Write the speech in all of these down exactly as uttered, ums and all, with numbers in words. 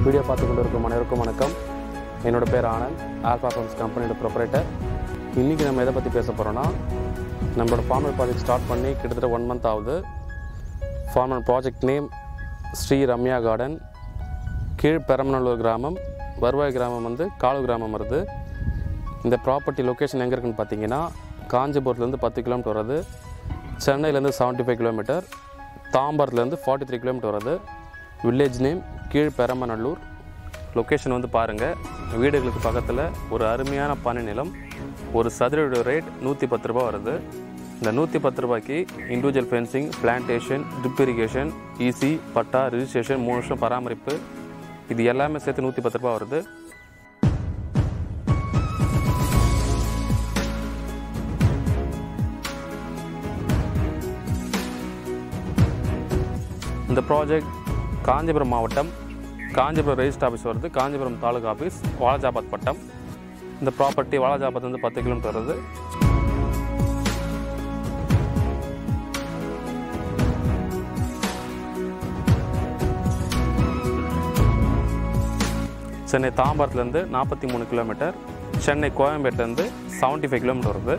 Video பார்த்து கொண்டு இருக்கும் அனைவருக்கும் வணக்கம். என்னோட பேர் ஆனந்த், ஆல்ஃபா ஃபார்ம்ஸ் கம்பெனியோட ப்ரொப்ரைட்டர். இன்றைக்கி நம்ம எதை பற்றி பேச போகிறோன்னா, நம்மளோட ஃபார்மல் ப்ராஜெக்ட் ஸ்டார்ட் பண்ணி கிட்டத்தட்ட ஒன் மந்த் ஆகுது. Formal project name Shri Ramya garden, Keezh Perambalur கிராமம், வருவாய் கிராமம் வந்து காலு கிராமம் வருது. இந்த ப்ராப்பர்ட்டி லொக்கேஷன் எங்கே இருக்குன்னு பார்த்தீங்கன்னா, காஞ்சிபுரத்துலேருந்து பத்து கிலோமீட்டர் வருது, சென்னையிலேருந்து செவன்ட்டி ஃபைவ் கிலோமீட்டர், தாம்பரத்துலேருந்து ஃபார்ட்டி த்ரீ கிலோமீட்டர் வருது. Village name Keezh Perambalur. Location வந்து பாருங்கள், வீடுகளுக்கு பக்கத்தில் ஒரு அருமையான பனை நிலம். ஒரு சதுர ரேட் நூற்றி பத்து ரூபா வருது. இந்த நூற்றி பத்து ரூபாய்க்கு individual fencing, plantation, drip irrigation, EC, patta, registration, மூணு வருஷம் பராமரிப்பு, இது எல்லாமே சேர்த்து நூற்றி பத்து ரூபா வருது. இந்த ப்ராஜெக்ட் காஞ்சிபுரம் மாவட்டம், காஞ்சிபுரம் ரெஜிஸ்டர் ஆஃபீஸ் வருது, காஞ்சிபுரம் தாலுகா ஆஃபீஸ், வாலாஜாபாத் பட்டம். இந்த ப்ராப்பர்ட்டி வாலாஜாபாத் வந்து பத்து கிலோமீட்டர் வருது. சென்னை தாம்பரத்துலேருந்து நாற்பத்தி மூணு கிலோமீட்டர், சென்னை கோயம்பேட்டிலேருந்து செவன்ட்டி ஃபைவ் கிலோமீட்டர் வருது.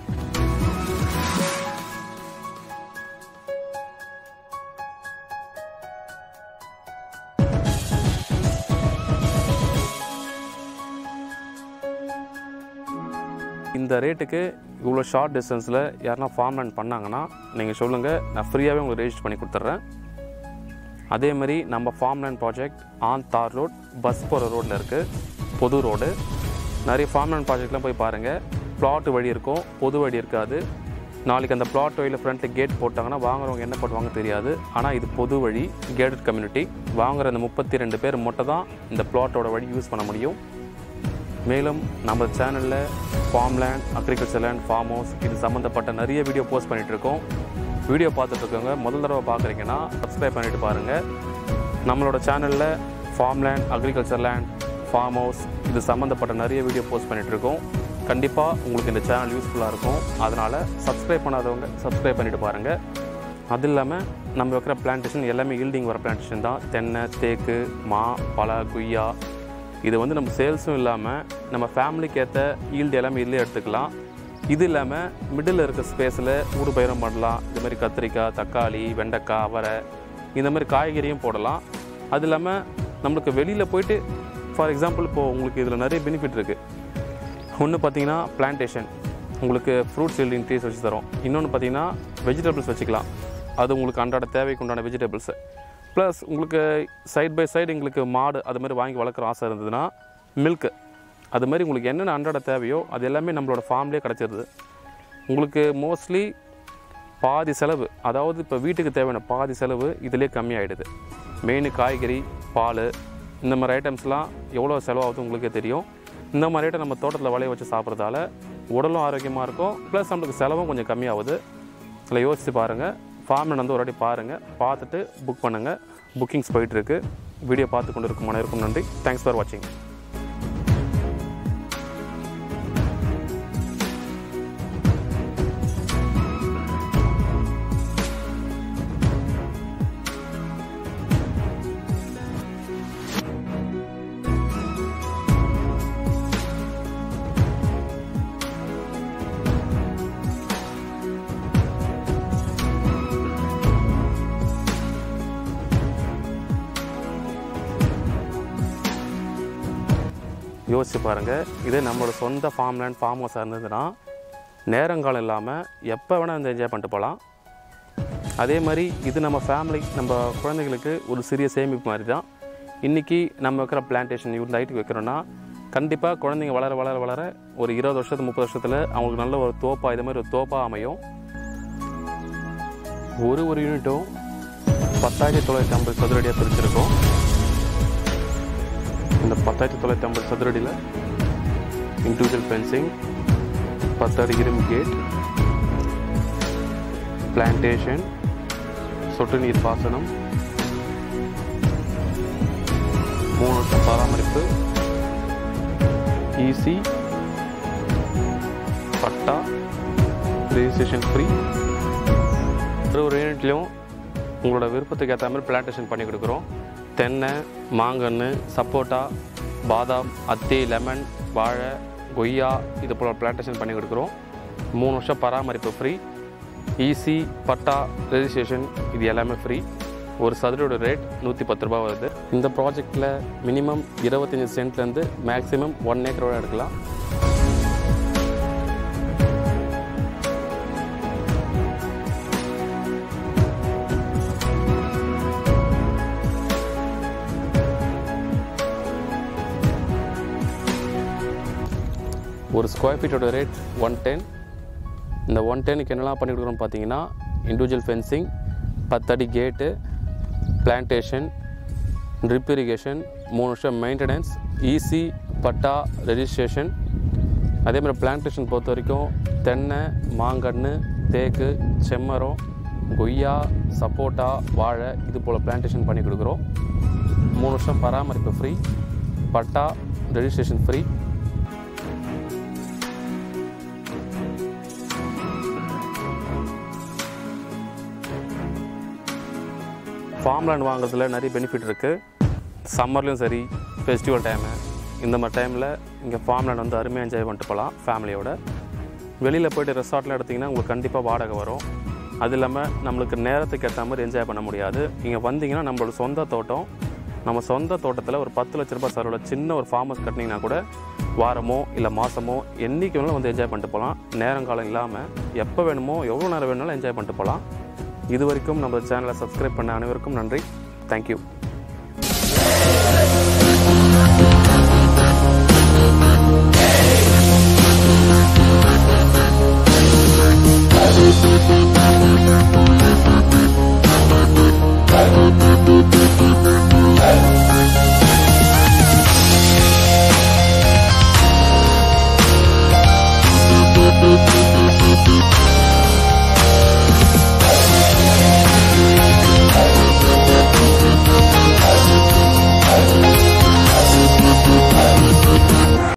இந்த ரேட்டுக்கு இவ்வளோ ஷார்ட் டிஸ்டன்ஸில் யாருன்னா ஃபார்ம்லேண்ட் பண்ணாங்கன்னா நீங்கள் சொல்லுங்கள், நான் ஃப்ரீயாகவே உங்களுக்கு ரெஜிஸ்டர் பண்ணி கொடுத்துட்றேன். அதே மாதிரி நம்ம farmland project on tar road, bus போகிற ரோட்டில் இருக்குது, பொது ரோடு. நிறைய ஃபார்ம்லேண்ட் ப்ராஜெக்ட்லாம் போய் பாருங்கள், பிளாட் வழி இருக்கும், பொது வழி இருக்காது. நாளைக்கு அந்த பிளாட் வழியில் ஃப்ரண்ட்டில் கேட் போட்டாங்கன்னா வாங்குறவங்க என்ன போட்டுவாங்க தெரியாது. ஆனால் இது பொது வழி, கேட்டட் கம்யூனிட்டி. வாங்குகிற அந்த முப்பத்தி ரெண்டு பேர் மட்டும் தான் இந்த பிளாட்டோட வழி யூஸ் பண்ண முடியும். மேலும் நம்ம சேனலில் farmland, agriculture land, farm house இது சம்மந்தப்பட்ட நிறைய வீடியோ போஸ்ட் பண்ணிகிட்ருக்கோம். வீடியோ பார்த்துட்ருக்கோங்க, முதல் தடவை பார்க்குறீங்கன்னா சப்ஸ்கிரைப் பண்ணிவிட்டு பாருங்கள். நம்மளோட சேனலில் farmland, agriculture land, farm house இது சம்மந்தப்பட்ட நிறைய வீடியோ போஸ்ட் பண்ணிகிட்ருக்கோம். கண்டிப்பாக உங்களுக்கு இந்த சேனல் யூஸ்ஃபுல்லாக இருக்கும். அதனால் சப்ஸ்கிரைப் பண்ணாதவங்க சப்ஸ்கிரைப் பண்ணிவிட்டு பாருங்கள். அது இல்லாமல் நம்ம வைக்கிற பிளான்டேஷன் எல்லாமே ஈல்டிங் வர பிளான்டேஷன் தான். தென்னை, தேக்கு, மா, பலா, குய்யா. இது வந்து நம்ம சேல்ஸும் இல்லாமல் நம்ம ஃபேமிலிக்கு ஏற்ற ஈல்டு எல்லாமே இதிலே எடுத்துக்கலாம். இது இல்லாமல் மிடில் இருக்க ஸ்பேஸில் ஊடு பயிரும் பண்ணலாம். இது மாதிரி கத்திரிக்காய், தக்காளி, வெண்டைக்காய், அவரை இந்த மாதிரி காய்கறியும் போடலாம். அது இல்லாமல் நம்மளுக்கு வெளியில் போயிட்டு ஃபார் எக்ஸாம்பிள் இப்போது உங்களுக்கு இதில் நிறைய பெனிஃபிட் இருக்குது. ஒன்று பார்த்தீங்கன்னா பிளான்டேஷன், உங்களுக்கு ஃப்ரூட்ஸ் ஈல்டிங் ட்ரீஸ் வச்சு தரோம். இன்னொன்று பார்த்தீங்கன்னா வெஜிடபிள்ஸ் வச்சுக்கலாம், அது உங்களுக்கு அன்றாட தேவைக்கு உண்டான வெஜிடபிள்ஸு. ப்ளஸ் உங்களுக்கு சைட் பை சைடு எங்களுக்கு மாடு அது மாதிரி வாங்கி வளர்க்குற ஆசை இருந்ததுன்னா மில்க்கு, அது மாதிரி உங்களுக்கு என்னென்ன அன்றாட தேவையோ அது எல்லாமே நம்மளோட ஃபார்ம்லேயே கிடச்சிருது. உங்களுக்கு மோஸ்ட்லி பாதி செலவு, அதாவது இப்போ வீட்டுக்கு தேவையான பாதி செலவு இதிலே கம்மியாகிடுது. மெயின் காய்கறி, பால் இந்த மாதிரி ஐட்டம்ஸ்லாம் எவ்வளோ செலவாகுது உங்களுக்கே தெரியும். இந்த மாதிரி ஐட்டம் நம்ம தோட்டத்தில் விளைய வச்சு சாப்பிட்றதால உடலும் ஆரோக்கியமாக இருக்கும், ப்ளஸ் நம்மளுக்கு செலவும் கொஞ்சம் கம்மியாகுது. அதில் யோசித்து பாருங்கள். ஃபார்ம்லேண்ட் வந்து ஒரு வாட்டி பாருங்கள், பார்த்துட்டு புக் பண்ணுங்கள். புக்கிங்ஸ் போயிட்டுருக்கு. வீடியோ பார்த்து கொண்டு இருக்கும் அனைவருக்கும் நன்றி. தேங்க்ஸ் ஃபார் வாட்சிங். யோசிச்சு பாருங்கள், இதே நம்மளோட சொந்த ஃபார்ம்லேண்ட், ஃபார்ம் ஹவுஸாக இருந்ததுன்னா நேரங்காலம் இல்லாமல் எப்போ வேணால் இந்த என்ஜாய் பண்ணிட்டு போகலாம். அதே மாதிரி இது நம்ம ஃபேமிலி, நம்ம குழந்தைகளுக்கு ஒரு சிறிய சேமிப்பு மாதிரி தான். இன்றைக்கி நம்ம வைக்கிற பிளான்டேஷன் இந்த ஹைட்டுக்கு வைக்கிறோன்னா கண்டிப்பாக குழந்தைங்க வளர வளர வளர ஒரு இருபது வருஷத்து முப்பது வருஷத்தில் அவங்களுக்கு நல்ல ஒரு தோப்பா, இது மாதிரி ஒரு தோப்பாக அமையும். ஒரு ஒரு யூனிட்டும் பத்தாயிரத்தி தொள்ளாயிரத்தி ஐம்பது சதுரடியாக பிரிச்சிருக்கோம். இந்த பத்தாயிரத்தி தொள்ளாயிரத்தி ஐம்பது சதுரடியில் இண்டிவிஜுவல் ஃபென்சிங், பத்தடி இரும்பு கேட், பிளான்டேஷன், சொட்டு நீர் பாசனம், மூணு வருஷம் பராமரிப்பு, ஈசி, பட்டா, ரெஜிஸ்ட்ரேஷன் ஃப்ரீ. ஒரு ஒரு யூனிட்லேயும் உங்களோட விருப்பத்துக்கு ஏற்ற மாதிரி பிளான்டேஷன் பண்ணி கொடுக்குறோம். தென்னை, மாங்கன்று, சப்போட்டா, பாதாம், அத்தி, லெமன், வாழை, கொய்யா இது போல் பிளான்டேஷன் பண்ணி கொடுக்குறோம். மூணு வருஷம் பராமரிப்பு ஃப்ரீ. ஈசி, பட்டா, ரெஜிஸ்ட்ரேஷன் இது எல்லாமே ஃப்ரீ. ஒரு சதுரோட ரேட் நூற்றி பத்து ரூபா வருது. இந்த ப்ராஜெக்டில் மினிமம் இருபத்தஞ்சி சென்ட்லேருந்து மேக்ஸிமம் ஒன் ஏக்கரோட எடுக்கலாம். ஒரு ஸ்கொயர் ஃபீட்டோட ரேட் ஒன் டென். இந்த ஒன் டென்னுக்கு என்னெல்லாம் பண்ணி கொடுக்குறோம்னு பார்த்தீங்கன்னா இண்டிவிஜுவல் ஃபென்சிங், பத்தடி கேட்டு, பிளான்டேஷன், ட்ரிப் இரிகேஷன், மூணு வருஷம் மெயின்டெனன்ஸ், ஈசி, பட்டா, ரெஜிஸ்ட்ரேஷன். அதே மாதிரி பிளான்டேஷன் பொறுத்த வரைக்கும் தென்னை, மாங்கன்று, தேக்கு, செம்மரம், கொய்யா, சப்போட்டா, வாழை இது போல் பிளான்டேஷன் பண்ணி கொடுக்குறோம். மூணு வருஷம் பராமரிப்பு free, patta, registration free. Farmland வாங்குறதுல நிறைய பெனிஃபிட் இருக்குது. சம்மர்லேயும் சரி, ஃபெஸ்டிவல் டைமு இந்த மாதிரி டைமில் இங்கே ஃபார்ம்லேண்ட் வந்து அருமையாக என்ஜாய் பண்ணிட்டு போகலாம் ஃபேமிலியோட. வெளியில் போய்ட்டு ரெசார்ட்டில் எடுத்திங்கன்னா உங்களுக்கு கண்டிப்பாக வாடகை வரும். அது இல்லாமல் நம்மளுக்கு நேரத்துக்கு ஏற்ற மாதிரி என்ஜாய் பண்ண முடியாது. இங்கே வந்தீங்கன்னா நம்மளோட சொந்த தோட்டம், நம்ம சொந்த தோட்டத்தில் ஒரு பத்து லட்ச ரூபாய் செலவில் சின்ன ஒரு ஃபார்ம் ஹவுஸ் கட்டினீங்கன்னா கூட வாரமோ இல்லை மாதமோ என்றைக்கு வேணாலும் வந்து என்ஜாய் பண்ணிட்டு போகலாம். நேரங்காலம் இல்லாமல் எப்போ வேணுமோ எவ்வளோ நேரம் வேணுனாலும் என்ஜாய் பண்ணிட்டு போகலாம். இது வரைக்கும் நம்ம சேனலை சப்ஸ்கிரைப் பண்ண அனைவருக்கும் நன்றி. தேங்க்யூ.